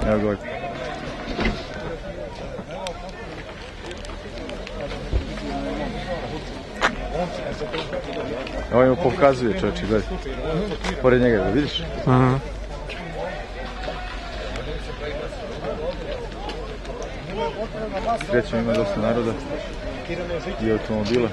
Evo ga. Ovo im pokazuje čovječe, gledaj. Pored njega, da vidiš? Krećemo, ima dosta naroda i automobila.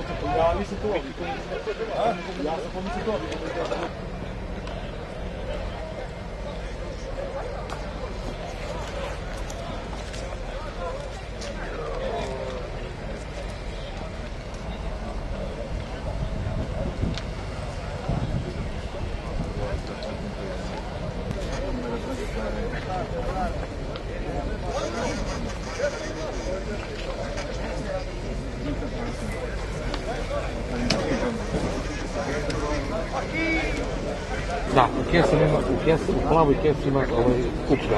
Da, u plavoj kesi ima kupka.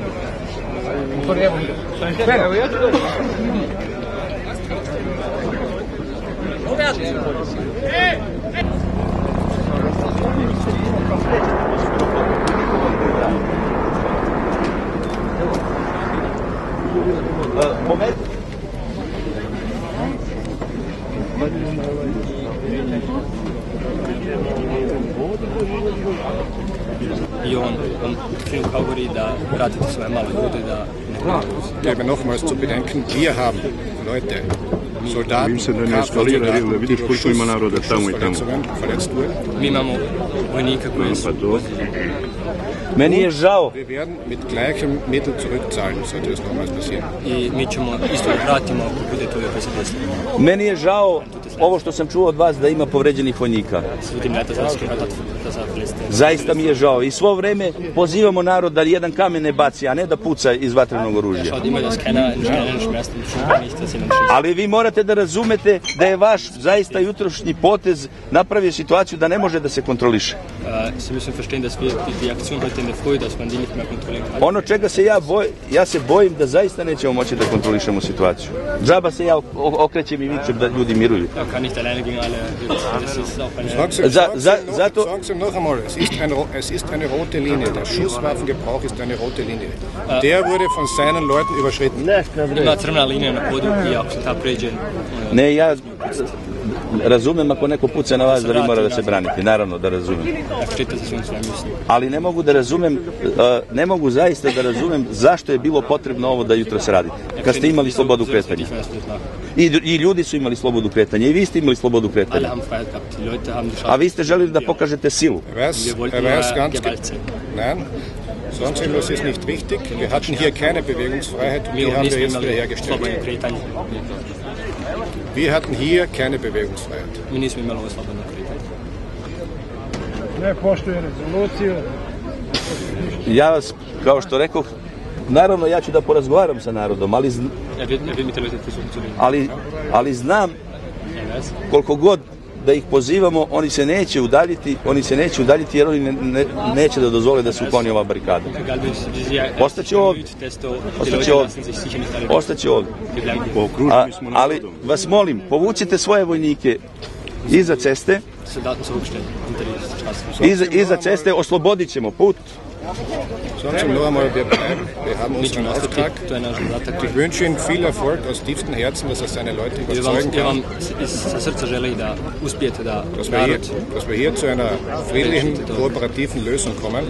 Evo, ja ću doći. Moment. I on govori da vratite svoje malo ljude, da Ich gebe nochmals zu bedenken, wir haben Leute, Soldaten, Kampfsoldaten, die durch Schussverletzungen verletzt wurden. mi imamo vojnika koji su Meni je žao. Wir werden mit gleichem Mittel zurückzahlen, sollte es nochmals passieren. i mi ćemo isto vratimo ako bude to da se desi. Meni je žao ovo što sam čuo od vas da ima povređenih vojnika. Zaista mi je žao. I svo vreme pozivamo narod da jedan kamen ne baci, a ne da puca iz vatrenog oružja. Ali vi morate da razumete da je vaš zaista jutrošnji potez napravio situaciju da ne može da se kontroliše. Ono čega se ja se bojim da zaista nećemo moći da kontrolišemo situaciju. Džaba se ja okrećem i vičem da ljudi miruju. Zato noch einmal, es ist eine rote Linie. Der Schusswaffengebrauch ist eine rote Linie. Der wurde von seinen Leuten überschritten. Ima crvena linija na podu i ako se ta pređe... Ne, ja razumem ako neko puca na vas da vi mora da se branite, naravno da razumem. Ali ne mogu da razumem, ne mogu zaista da razumem zašto je bilo potrebno ovo da jutro se radite, kad ste imali slobodu kretanja. I ljudi su imali slobodu kretanja, i vi ste imali slobodu kretanja. A vi ste želili da pokažete silu. Nein, sagen Sie, das ist nicht richtig. Wir hatten hier keine Bewegungsfreiheit und die haben wir jetzt wiederhergestellt. Wir hatten hier keine Bewegungsfreiheit. Mi nismo imali ovo slobodno kretanje. Ne poštuje rezoluciju. Ja vas, kao što rekoh, naravno ja ću da porazgovaram sa narodom, ali znam koliko god da ih pozivamo, oni se neće udaljiti jer oni neće da dozvole da se ukloni ova barikada. Ostaće ovdje. Ali vas molim, povucite svoje vojnike iza ceste, oslobodit ćemo put. Sagen Sie noch einmal, wir bleiben. Wir haben unseren Auftrag. Ich wünsche Ihnen viel Erfolg aus tiefstem Herzen, dass er seine Leute überzeugen kann. Dass wir hier zu einer friedlichen, kooperativen Lösung kommen.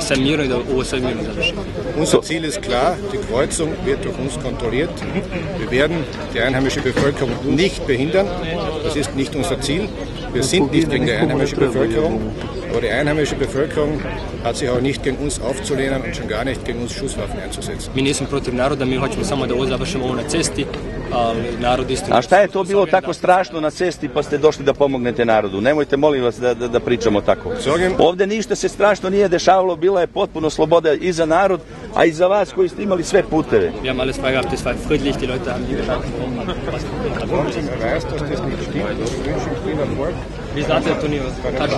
Unser Ziel ist klar, die Kreuzung wird durch uns kontrolliert. Wir werden die einheimische Bevölkerung nicht behindern. Das ist nicht unser Ziel. Wir sind nicht gegen die einheimische Bevölkerung. Aber die einheimische Bevölkerung hat sich auch nicht gegen uns aufzulehnen und schon gar nicht gegen uns Schusswaffen einzusetzen. Mi nismo protiv naroda, mi hoćemo samo da ovo završimo ovo na cesti, ali narod isto... A šta je to bilo tako strašno na cesti pa ste došli da pomognete narodu? Nemojte, molim vas, da pričamo tako. Ovdje ništa se strašno nije dešavalo, bila je potpuno sloboda i za narod, a i za vas koji ste imali sve puteve. Wir haben alles frei gehabt, es war friedlich, die Leute haben die geschaffen. Vi znate da to nije tačno.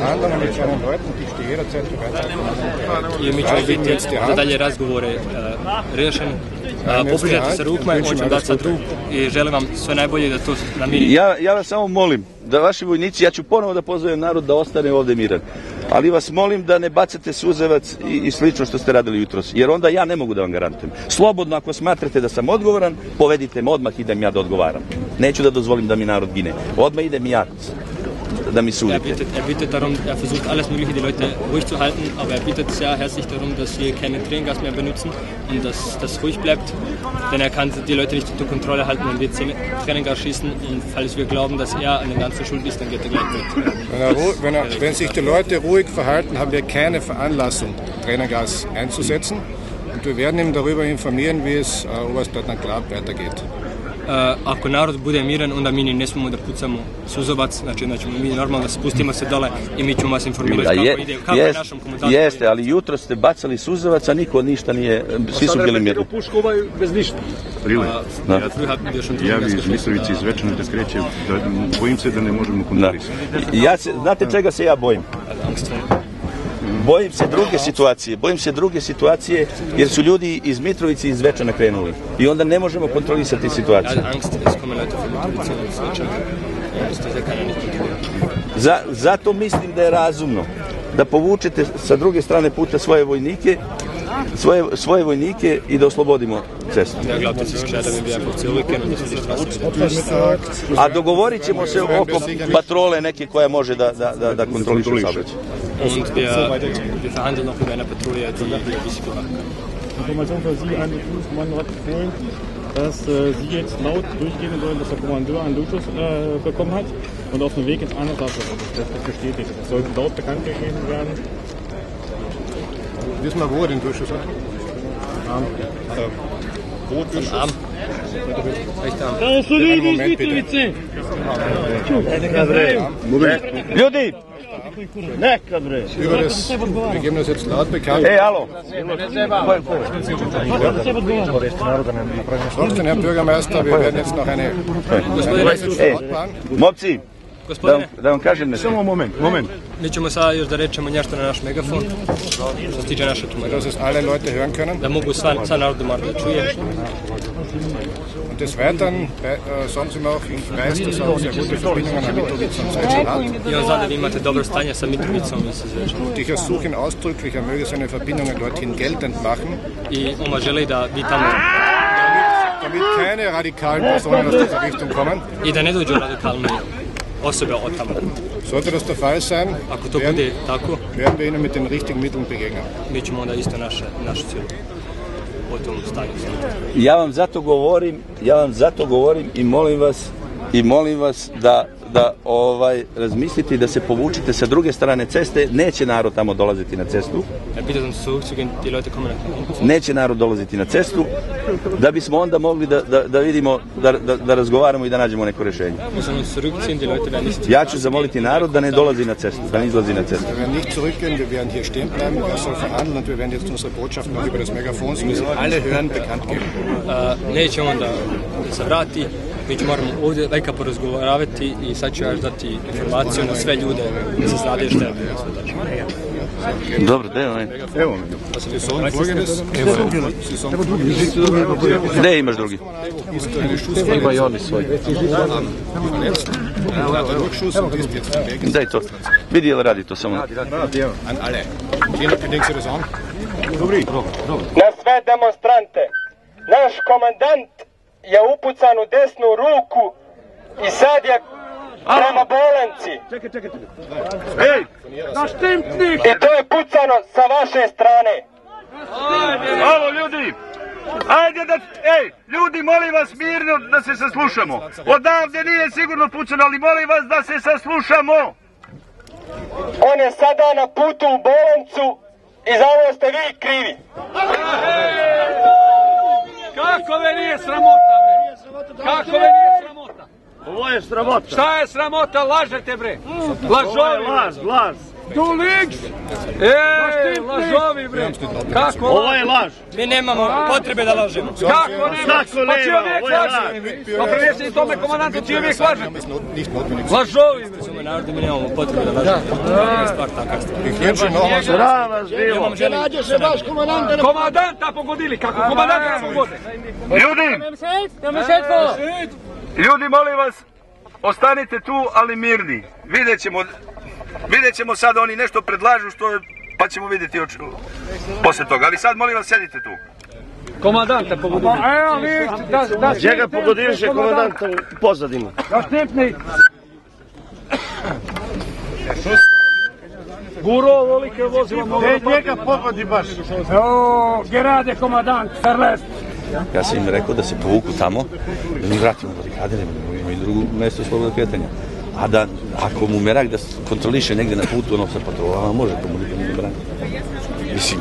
I mi ćemo biti za dalje razgovore rešeni. Poprižajte se rukama, hoćemo dati sad ruku i želim vam sve najbolje da to namiri. Ja vas samo molim da vaši vojnici, ja ću ponovo da pozovem narod da ostane ovdje miran. Ali vas molim da ne bacate suzevac i slično što ste radili jutros, jer onda ja ne mogu da vam garantujem. Slobodno, ako smatrate da sam odgovoran, povedite me, odmah idem ja da odgovaram. Neću da dozvolim da mi narod gine. Odmah idem ja da mi sudite. Bittet darum, versucht alles Mögliche, die Leute ruhig zu halten, aber bittet sehr herzlich darum, dass wir keine Tränengas mehr benutzen und dass das ruhig bleibt, denn kann die Leute nicht unter Kontrolle halten, wenn wir Tränengas schießen und falls wir glauben, dass an der ganzen Schuld ist, dann geht gleich mit. Wenn sich die Leute ruhig verhalten, haben wir keine Veranlassung, Tränengas einzusetzen und wir werden ihn darüber informieren, wie es Oberstleutnant Glab weitergeht. Ako narod bude miran, onda mi ne smemo da pucamo suzovac, znači mi normalno spustimo se dole i mi ćemo vas informirati kako je našom komunikacijom. Jeste, ali jutro ste bacali suzovac, a niko ništa nije, svi su bili mirni. Pušku bez ništa. Ja bi iz Mitrovice iz Zvečana da skrećem, bojim se da ne možemo kontrolisati. Znate čega se ja bojim? Bojim se druge situacije, jer su ljudi iz Mitrovice i iz Zvečana krenuli. I onda ne možemo kontrolisati situaciju. Zato mislim da je razumno da povučete sa druge strane puta svoje vojnike i da oslobodimo cestu. A dogovorit ćemo se oko patrole neke koja može da kontroliše saobraćaj. Und wir verhandeln noch über eine Patrouille, die Risiko machen kann. Information für Sie an die Bundeskommandantin hat befohlen, dass Sie jetzt laut durchgehen sollen, dass der Kommandeur einen Durchschuss bekommen hat und auf dem Weg ins Einsatzhaus das bestätigt. Es soll laut bekannt gegeben werden. Wissen wir, wo er den Durchschuss hat? Am Arm. Recht Arm. Ljudi! Wir geben das jetzt laut bekannt. Hallo! Trotzdem, Herr Bürgermeister, wir werden jetzt noch eine Verlautbaren. Momci, da vam kažem nešto. Samo moment. Mi ćemo sada još da rečemo nešto na naš megafon, što se tiče naše tumačenja. Dass es alle Leute hören können. Da mogu sva narod da čuje. Und des Weiteren sagen Sie mir auch, ich weiß, dass er sehr gute Verbindungen nach Mitrovica und Zvečan hat. I on zna da vi imate dobro stanje sa Mitrovicom i sa Zvečanom. Und ich ersuche ihn ausdrücklich, er möge seine Verbindungen dorthin geltend machen. I on želi da vi tamo... Damit keine radikalen Personen aus dieser Richtung kommen. I da ne dođu radikalne osobe od tamo. Sollte das der Fall sein, ako to bude tako, werden wir ihnen mit den richtigen Mitteln begegnen. Mi ćemo onda isto našu cijelu o tom stanju. Ja vam zato govorim i molim vas da razmislite i da se povučite sa druge strane ceste. Neće narod tamo dolaziti na cestu. Neće narod dolaziti na cestu, da bismo onda mogli da vidimo, da razgovaramo i da nađemo neko rješenje. Ja ću zamoliti narod da ne dolazi na cestu, da ne izlazi na cestu. Wir werden nicht zurückgehen, wir werden hier stehen bleiben, er soll verhandeln und wir werden jetzt unsere Botschaft noch über das Megafon, so wie Sie alle hören, bekannt geben. Neće onda se vrati. Mi ćemo moramo ovdje veka porazgovaravati i sad ću još dati informaciju na sve ljude da se znade što je bilo. Dobro, da je. Evo. Gde imaš drugi? Ima i oni svoj. Daj to. Vidi li radi to samo. An alle. Klingt Sie das an? Na sve demonstrante. Naš komandant je upucan u desnu ruku i sad je prema Bolenci. Čekaj. I to je pucano sa vaše strane. Alo, ljudi! Ljudi, molim vas mirno da se saslušamo. Odavde nije sigurno pucano, ali molim vas da se saslušamo. On je sada na putu u Bolencu i za ovo ste vi krivi. Kako me nije sramota, bre? Kako me nije sramota? Ovo je sramota. Šta je sramota? Lažete, bre. Lažovi. Laž. Tu links. Lažovi, bre. Kako? Ovo je laž. Mi nemamo potrebe da lažemo. Kako nema? Pa čiji uvijek lažete? Pa prinesi tome komandantu, čiji uvijek lažete? Lažovi, bre. Narode, mi nemamo potrebe da lažemo. Stvar taka stvar. Sram vas bilo. Komandanta pogodili. Kako komandanta pogode? Ljudi, molim vas, ostanite tu, ali mirni. Vidjet ćemo Vidjet ćemo sad, oni nešto predlažu, pa ćemo vidjeti posle toga. Ali sad, molim vas, sedite tu. Komandanta pogodiš. Evo vi, da Čega pogodiše komandanta u pozadinu? Da štipni. Guro, ovolike vozilo. Njega pogodi baš. Evo, Gerade, komandant, Ferlest. Ja sam im rekao da se povuku tamo, da mi vratimo barikade, ima i drugo mesto slobodnog kretanja. A da, ako mu merak da kontroliše negde na putu, ono sa patrolama, može to mu nikad ne brani. Mislim.